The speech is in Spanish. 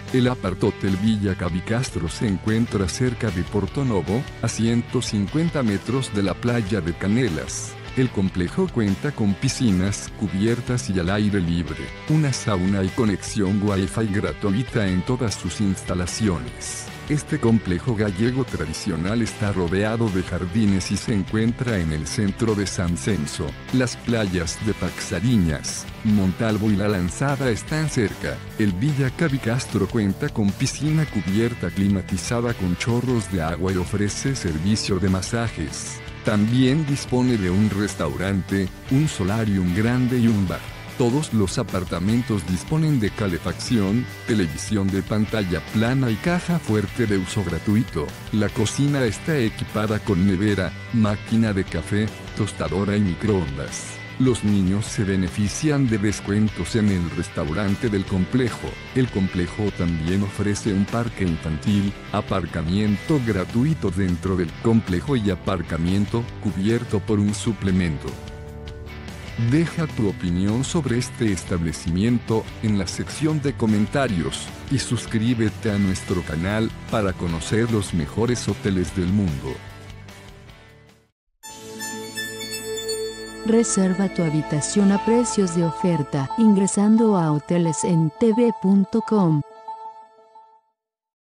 El Apart-Hotel Villa Cavicastro se encuentra cerca de Porto-Novo, a 150 metros de la playa de Canelas. El complejo cuenta con piscinas cubiertas y al aire libre, una sauna y conexión Wi-Fi gratuita en todas sus instalaciones. Este complejo gallego tradicional está rodeado de jardines y se encuentra en el centro de San Censo. Las playas de Paxariñas, Montalvo y La Lanzada están cerca. El Villa Cavicastro cuenta con piscina cubierta climatizada con chorros de agua y ofrece servicio de masajes. También dispone de un restaurante, un solarium grande y un bar. Todos los apartamentos disponen de calefacción, televisión de pantalla plana y caja fuerte de uso gratuito. La cocina está equipada con nevera, máquina de café, tostadora y microondas. Los niños se benefician de descuentos en el restaurante del complejo. El complejo también ofrece un parque infantil, aparcamiento gratuito dentro del complejo y aparcamiento cubierto por un suplemento. Deja tu opinión sobre este establecimiento en la sección de comentarios y suscríbete a nuestro canal para conocer los mejores hoteles del mundo. Reserva tu habitación a precios de oferta ingresando a hotelesentv.com.